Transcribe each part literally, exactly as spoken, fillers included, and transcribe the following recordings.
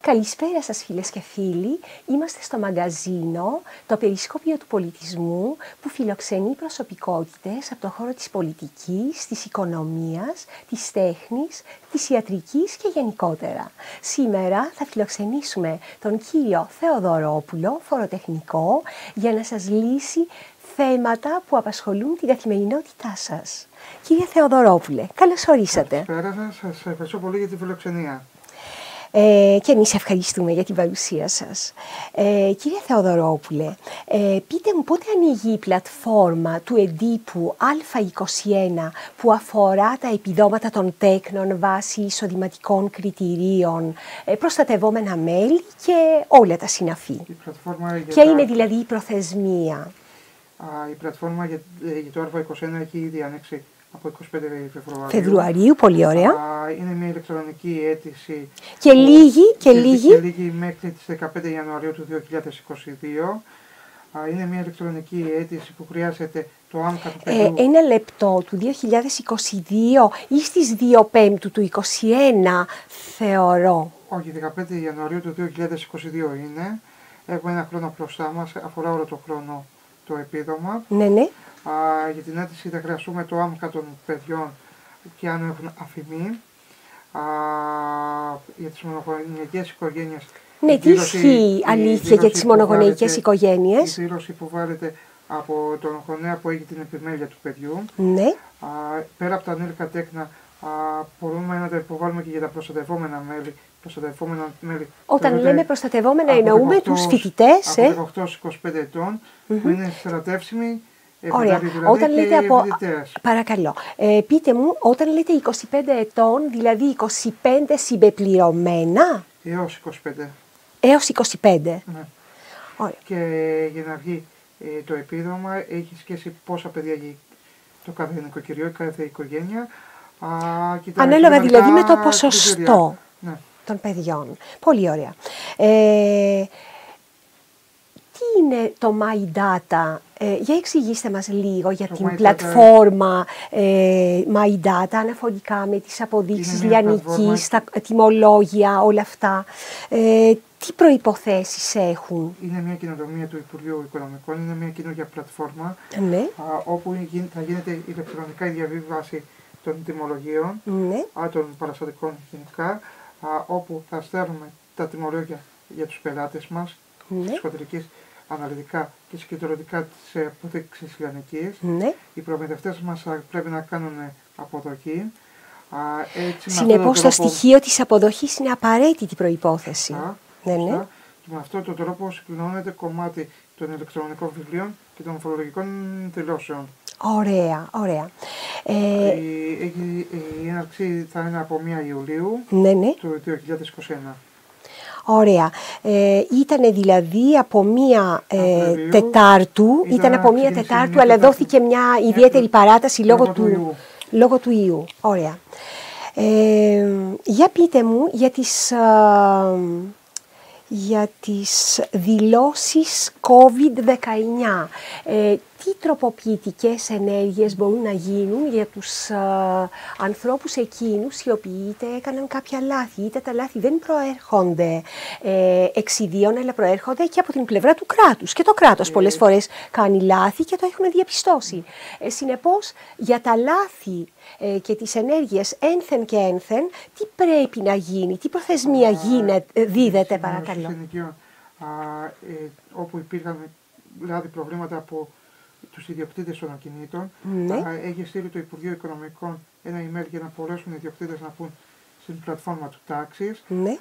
Καλησπέρα σας φίλες και φίλοι. Είμαστε στο μαγκαζίνο, το περισκόπιο του πολιτισμού, που φιλοξενεί προσωπικότητες από το χώρο της πολιτικής, της οικονομίας, της τέχνης, της ιατρικής και γενικότερα. Σήμερα θα φιλοξενήσουμε τον κύριο Θεοδωρόπουλο, φοροτεχνικό, για να σας λύσει θέματα που απασχολούν την καθημερινότητά σας. Κύριε Θεοδωρόπουλε, καλώς ορίσατε. Καλησπέρα σας, σας ευχαριστώ πολύ για τη φιλοξενία. Ε, και εμείς ευχαριστούμε για την παρουσία σας. Ε, κύριε Θεοδωρόπουλε, ε, πείτε μου πότε ανοίγει η πλατφόρμα του εντύπου Α είκοσι ένα που αφορά τα επιδόματα των τέκνων βάσει εισοδηματικών κριτηρίων, ε, προστατευόμενα μέλη και όλα τα συναφή. Ποια τα... είναι δηλαδή η προθεσμία? Α, η πλατφόρμα για, για το Α είκοσι ένα έχει ήδη ανοίξει από είκοσι πέντε Φεβρουαρίου. Φεβρουαρίου, πολύ ωραία. Α, είναι μια ηλεκτρονική αίτηση. Και λίγη, και, και λίγη. Και λίγη μέχρι τις δεκαπέντε Ιανουαρίου του δύο χιλιάδες είκοσι δύο. Α, είναι μια ηλεκτρονική αίτηση που χρειάζεται το άμκα του παιδιού. Ε, ένα λεπτό του δύο χιλιάδες είκοσι δύο ή στις δύο Πέμπτου του είκοσι ένα, θεωρώ. Όχι, δεκαπέντε Ιανουαρίου του δύο χιλιάδες είκοσι δύο είναι. Έχουμε ένα χρόνο μπροστά μας, αφορά όλο το χρόνο το επίδομα. Ναι, ναι. Α, για την αίτηση θα χρειαστούμε το άμκα των παιδιών και αν έχουν αφημί. Α, για τις μονογονεϊκές οικογένειες. Ναι, τι ισχύει αλήθεια για τις μονογονεϊκές οικογένειες? Η δήλωση που βάλετε από τον γονέα που έχει την επιμέλεια του παιδιού. Ναι. Α, πέρα από τα ανήλικα τέκνα, α, μπορούμε να τα υποβάλουμε και για τα προστατευόμενα μέλη. Προστατευόμενα μέλη Όταν λέμε προστατευόμενα εννοούμε τους φοιτητές. Από δεκαοκτώ έως είκοσι πέντε ετών mm-hmm. που είναι στρατεύσιμοι. Ωραία. Δηλαδή όταν λέτε από... φοιτητές. Παρακαλώ. Ε, πείτε μου, όταν λέτε είκοσι πέντε ετών, δηλαδή είκοσι πέντε συμπεπληρωμένα. Έως είκοσι πέντε. Έως είκοσι πέντε. Ναι. Ωραία. Και για να βγει ε, το επίδομα έχει σχέση πόσα παιδιά έχει το κάθε νοικοκυριό, η κάθε οικογένεια. Α, ανάλογα δηλαδή με το ποσοστό ναι. των παιδιών. Πολύ ωραία. Ε, τι είναι το My Data? Ε, για εξηγήστε μας λίγο για το την My πλατφόρμα ε, My Data αναφορικά με τις αποδείξεις λιανικής, τα τιμολόγια, όλα αυτά. Ε, τι προϋποθέσεις έχουν? Είναι μια καινοτομία του Υπουργείου Οικονομικών, είναι μια καινούργια πλατφόρμα ναι. α, όπου θα γίνεται ηλεκτρονικά η διαβίβαση των τιμολογίων, ναι. α, των παραστατικών γενικά, α, όπου θα στέλνουμε τα τιμολόγια για τους πελάτες μας, ναι. της χοντρικής, αναλυτικά και συγκεντρωτικά της αποδείξης λιανικής. Ναι. Οι προμηθευτές μας πρέπει να κάνουν αποδοχή. Συνεπώς το στοιχείο της αποδοχής είναι απαραίτητη προϋπόθεση. Α, ναι, ναι. Και με αυτόν τον τρόπο συμπληρώνεται κομμάτι των ηλεκτρονικών βιβλίων και των φορολογικών δηλώσεων. Ωραία, ωραία. Ε, η, η έναρξη θα είναι από πρώτη Ιουλίου ναι, ναι. του δύο χιλιάδες είκοσι ένα. Ωραία. Ε, ήταν δηλαδή από μία ε, Τετάρτου, ήταν, ήταν από μία Τετάρτου, μία αλλά τετάρτου. Δόθηκε μια ιδιαίτερη παράταση λόγω, λόγω, του, του λόγω του ιού. Ωραία. Ε, για πείτε μου για τις, α, για τις δηλώσεις κόβιντ δεκαεννιά. Ε, τι τροποποιητικές ενέργειες μπορούν να γίνουν για τους α, ανθρώπους εκείνους οι οποίοι είτε έκαναν κάποια λάθη, είτε τα λάθη δεν προέρχονται ε, εξιδίων, αλλά προέρχονται και από την πλευρά του κράτους. Και το κράτος ε, πολλές φορές κάνει λάθη και το έχουν διαπιστώσει. Ε, συνεπώς, για τα λάθη ε, και τις ενέργειες ένθεν και ένθεν, τι πρέπει να γίνει, τι προθεσμία α, γίνεται, δίδεται, παρακαλώ. Συνοικείο, α, ε, όπου υπήρχαν δηλαδή προβλήματα από τους ιδιοκτήτες των ακινήτων, ναι. α, έχει στείλει το Υπουργείο Οικονομικών ένα email για να μπορέσουν οι ιδιοκτήτες να πούν στην πλατφόρμα του τάξης. Ναι.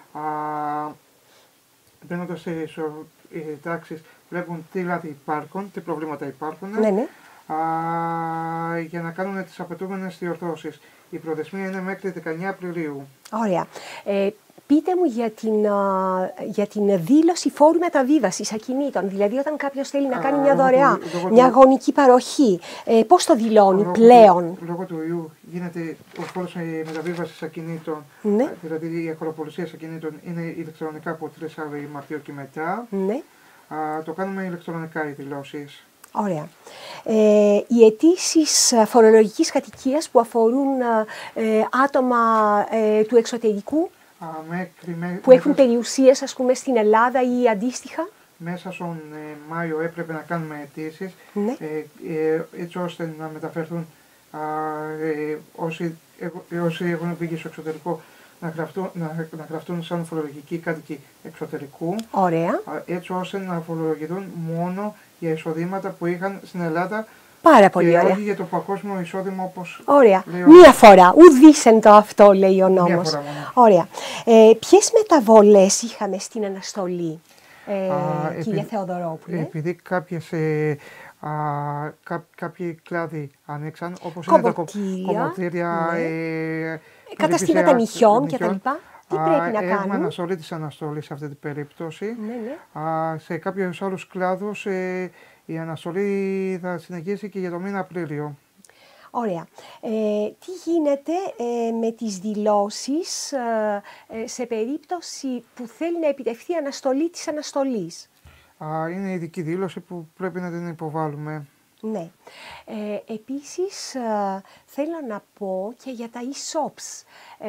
Μπαίνοντας σε ε, τάξεις, βλέπουν τι λάθη υπάρχουν, τι προβλήματα υπάρχουν, ναι, ναι. Α, για να κάνουν τις απαιτούμενες διορθώσεις. Η προθεσμία είναι μέχρι δεκαεννέα Απριλίου. Ωραία. Ε, Πείτε μου για την, α, για την δήλωση φόρου μεταβίβασης ακινήτων. Δηλαδή, όταν κάποιος θέλει να κάνει α, μια δωρεά, του, μια του, γονική παροχή, ε, πώς το δηλώνει λόγω πλέον? Του, λόγω του ιού γίνεται ο φόρος μεταβίβασης ακινήτων, ναι. δηλαδή η αγοραπολισία ακινήτων είναι ηλεκτρονικά από τρεις Μαρτίου και μετά. Ναι. Α, το κάνουμε ηλεκτρονικά οι δηλώσεις. Ωραία. Ε, οι αιτήσεις φορολογικής κατοικίας που αφορούν ε, άτομα ε, του εξωτερικού. Α, μέχρι, με, που έχουν μέσα, περιουσίες, ας πούμε, στην Ελλάδα ή αντίστοιχα. Μέσα στον ε, Μάιο έπρεπε να κάνουμε αιτήσεις, Ναι. ε, ε, έτσι ώστε να μεταφερθούν α, ε, όσοι, ε, όσοι έχουν βγει στο εξωτερικό να γραφτούν, να, να γραφτούν σαν φορολογικοί κάτοικοι εξωτερικού, Ωραία. α, έτσι ώστε να φορολογηθούν μόνο για εισοδήματα που είχαν στην Ελλάδα. Πάρα πολύ και ωραία. όχι για το παγκόσμιο εισόδημα όπως Ωραία. λέει ο... Μία φορά. Ουδήσεν το αυτό, λέει ο νόμος. Μία φορά μόνο. Ωραία. Ε, ποιες μεταβολές είχαμε στην αναστολή, ε, Α, κύριε επει- Θεοδωρόπουλε? Επειδή κάποιες, ε, α, κά, κάποιοι κλάδοι άνοιξαν, όπως είναι τα κο- Κομμωτήρια, κομμωτήρια, ναι. ε, Καταστήματα περιπτωσία νυχιών νυχιών, κτλ. Τι α, πρέπει να Έχουμε κάνουν? αναστολή της αναστολής σε αυτή την περίπτωση. Ναι, ναι. Α, σε κάποιους άλλους κλάδους ε, η αναστολή θα συνεχίσει και για το μήνα Απρίλιο. Ωραία. Ε, τι γίνεται ε, με τις δηλώσεις ε, ε, σε περίπτωση που θέλει να επιτευχθεί η αναστολή της αναστολής? Α, είναι ειδική δήλωση που πρέπει να την υποβάλουμε. Ναι. Ε, επίσης, ε, θέλω να πω και για τα e-shops.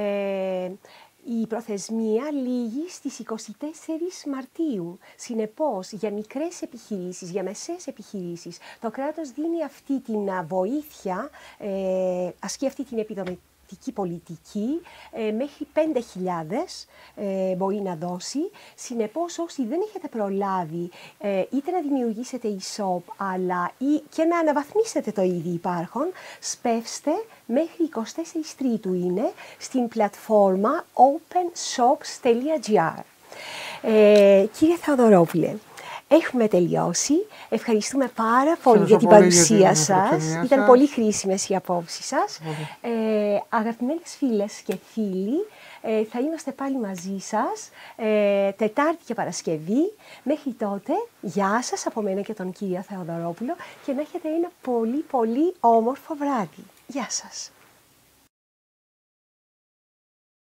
Ε, η προθεσμία λήγει στις εικοστή τέταρτη Μαρτίου. Συνεπώς, για μικρές επιχειρήσεις, για μεσαίες επιχειρήσεις, το κράτος δίνει αυτή την α, βοήθεια, ε, ασκεί αυτή την επιδομητική πολιτική, ε, μέχρι πέντε χιλιάδες ε, μπορεί να δώσει. Συνεπώς, όσοι δεν έχετε προλάβει ε, είτε να δημιουργήσετε e-shop, αλλά ή και να αναβαθμίσετε το ήδη υπάρχον, σπεύστε μέχρι εικοστή τέταρτη Τρίτου είναι στην πλατφόρμα open shops τελεία gr. Ε, κύριε Θεοδωρόπουλε, έχουμε τελειώσει. Ευχαριστούμε πάρα πολύ για την πολύ παρουσία για την σας. φιλοξενία Ήταν σας. πολύ χρήσιμες οι απόψεις σας. Ε, αγαπημένες φίλες και φίλοι, ε, θα είμαστε πάλι μαζί σας ε, Τετάρτη και Παρασκευή. Μέχρι τότε, γεια σας από μένα και τον κύριο Θεοδωρόπουλο και να έχετε ένα πολύ πολύ όμορφο βράδυ. Γεια σας.